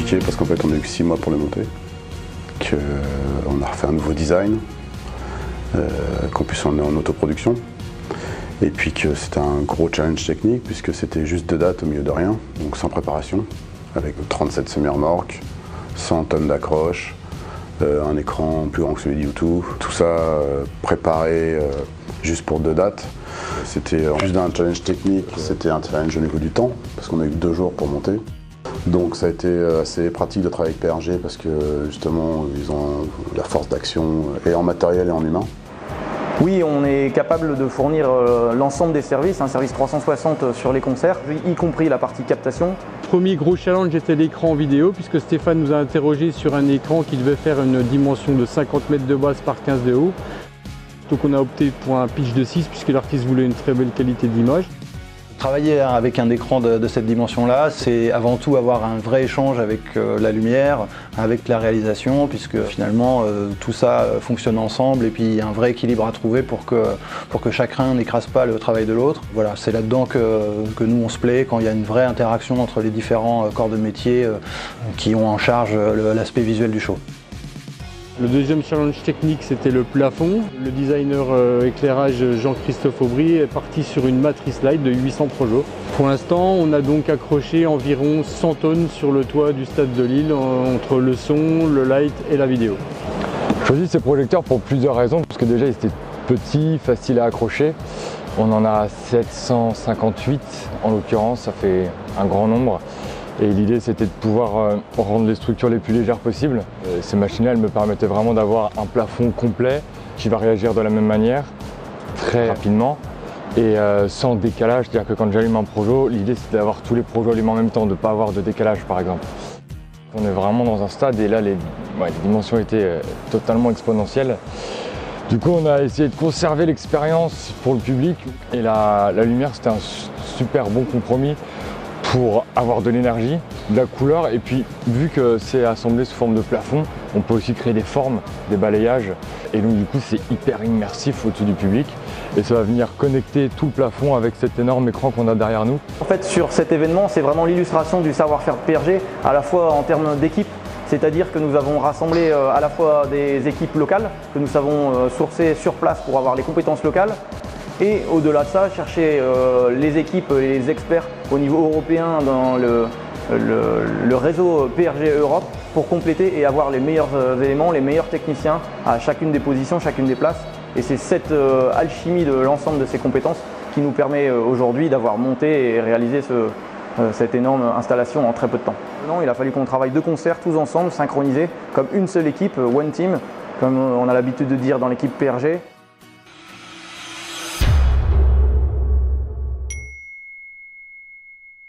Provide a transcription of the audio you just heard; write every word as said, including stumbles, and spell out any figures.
compliqué parce qu'en fait on a eu que six mois pour le monter, qu'on a refait un nouveau design, euh, qu'en plus on est en autoproduction, et puis que c'était un gros challenge technique puisque c'était juste deux dates au milieu de rien, donc sans préparation, avec trente-sept semi-remorques, cent tonnes d'accroches, euh, un écran plus grand que celui de YouTube, tout ça euh, préparé euh, juste pour deux dates. C'était en plus d'un challenge technique, c'était un challenge au niveau du temps, parce qu'on a eu deux jours pour monter. Donc ça a été assez pratique de travailler avec P R G parce que justement ils ont la force d'action et en matériel et en humain. Oui, on est capable de fournir l'ensemble des services, un service trois cent soixante sur les concerts, y compris la partie captation. Le premier gros challenge était l'écran vidéo, puisque Stéphane nous a interrogé sur un écran qui devait faire une dimension de cinquante mètres de base par quinze de haut. Donc on a opté pour un pitch de six puisque l'artiste voulait une très belle qualité d'image. Travailler avec un écran de, de cette dimension-là, c'est avant tout avoir un vrai échange avec euh, la lumière, avec la réalisation, puisque finalement euh, tout ça fonctionne ensemble et puis il y a un vrai équilibre à trouver pour que, pour que chacun n'écrase pas le travail de l'autre. Voilà, c'est là-dedans que, que nous on se plaît, quand il y a une vraie interaction entre les différents corps de métier euh, qui ont en charge l'aspect visuel du show. Le deuxième challenge technique, c'était le plafond. Le designer euh, éclairage Jean-Christophe Aubry est parti sur une matrice light de huit cents projets. Pour l'instant, on a donc accroché environ cent tonnes sur le toit du stade de Lille, entre le son, le light et la vidéo. J'ai choisi ces projecteurs pour plusieurs raisons, parce que déjà ils étaient petits, faciles à accrocher. On en a sept cent cinquante-huit en l'occurrence, ça fait un grand nombre. Et l'idée c'était de pouvoir euh, rendre les structures les plus légères possibles. Et ces machines-là, elles me permettaient vraiment d'avoir un plafond complet qui va réagir de la même manière, très rapidement et euh, sans décalage. C'est-à-dire que quand j'allume un projo, l'idée c'est d'avoir tous les projos allumés en même temps, de ne pas avoir de décalage par exemple. On est vraiment dans un stade et là les, ouais, les dimensions étaient euh, totalement exponentielles. Du coup on a essayé de conserver l'expérience pour le public et la, la lumière c'était un super bon compromis pour avoir de l'énergie, de la couleur et puis vu que c'est assemblé sous forme de plafond, on peut aussi créer des formes, des balayages et donc du coup c'est hyper immersif au-dessus du public et ça va venir connecter tout le plafond avec cet énorme écran qu'on a derrière nous. En fait sur cet événement c'est vraiment l'illustration du savoir-faire de P R G à la fois en termes d'équipe, c'est-à-dire que nous avons rassemblé à la fois des équipes locales que nous savons sourcer sur place pour avoir les compétences locales. Et au-delà de ça, chercher euh, les équipes et les experts au niveau européen dans le, le, le réseau P R G Europe pour compléter et avoir les meilleurs euh, éléments, les meilleurs techniciens à chacune des positions, chacune des places. Et c'est cette euh, alchimie de l'ensemble de ces compétences qui nous permet euh, aujourd'hui d'avoir monté et réalisé ce, euh, cette énorme installation en très peu de temps. Non, il a fallu qu'on travaille de concert tous ensemble, synchronisés, comme une seule équipe, one team, comme on a l'habitude de dire dans l'équipe P R G.